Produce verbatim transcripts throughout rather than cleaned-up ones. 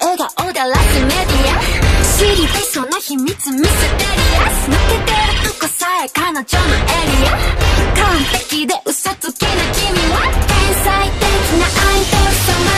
笑顔でラスメディア知りたいその秘密ミステリアス抜けてるとこさえ彼女のエリア完璧で嘘つきな君は天才的なアイドル様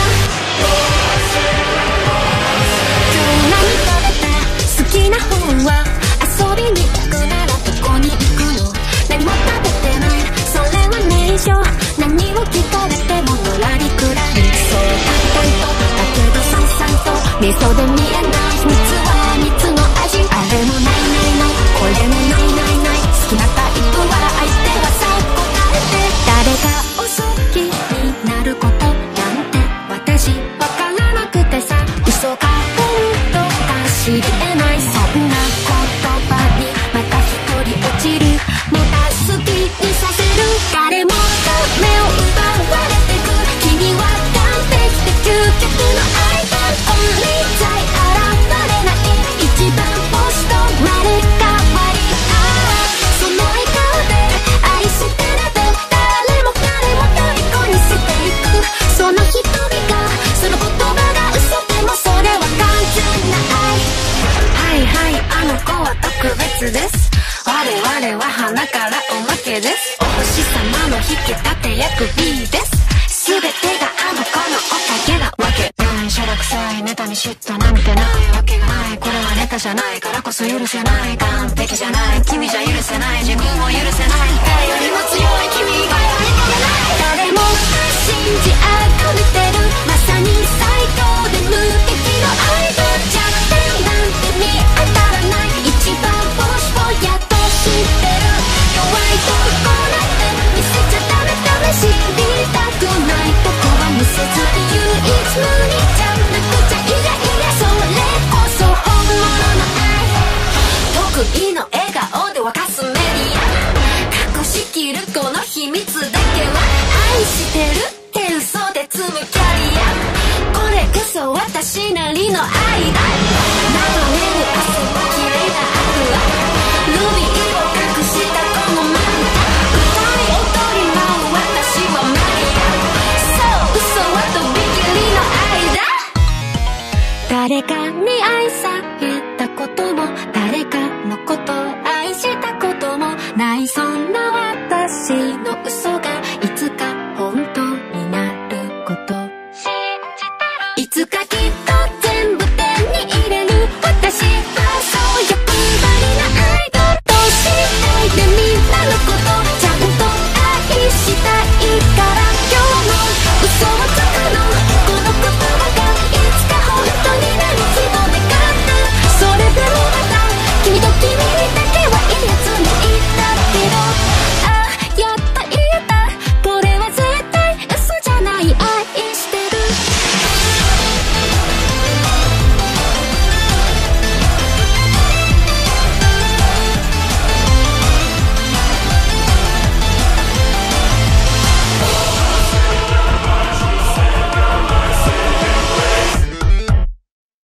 今日何食べた好きな本は遊びに行くならどこに行くの何も食べてないそれは内緒何を聞かれてものらりくらりそう淡々とだけどさんさんと味噌で見えない秘密は蜜の味あれもないないないこれもないないない好きなタイプは相手はさ答えて誰かを好きになることなんて私わからなくてさ嘘か本当か知り得ないそんな言葉にまた一人落ちるまた好きにさせる誰もが目を奪われてく君は完璧で究極の愛だ Only さえ現れない一番星と生まれ変わりああその笑顔で愛してると誰も彼も虜にしていくその瞳がその言葉が嘘でもそれは完全な愛はいはいあの子は特別です我々は花からおまけですお星様の引き立て役 B です全てがあの子のおかげなわけないしゃらくさいネタに嫉妬なんてないわけがないこれはネタじゃないからこそ許せない完璧じゃない君じゃ許せない自分を許せない誰よりも強い君以外は認めない誰も信じあがめてるまさに最強で無敵のアイドル弱点なんて見当たらない一番星をやっと知ってる弱いとこなんて見せちゃダメダメ知りたくないとこは見せずに唯一無二じゃなくちゃいやいやそれこそ本物の愛得意の笑顔で沸かすメディア隠しきるこの秘密だけは愛してるって嘘で積むキャリアこれこそ私なりの愛だ流れる汗は綺麗なアクアルビーを隠したこのマンタ歌い踊り舞う私はマリアそう嘘はとびきりの愛だ誰かに愛されたことも誰かのことを愛したこともないそんな私の嘘がいつか本当になることいつかきっと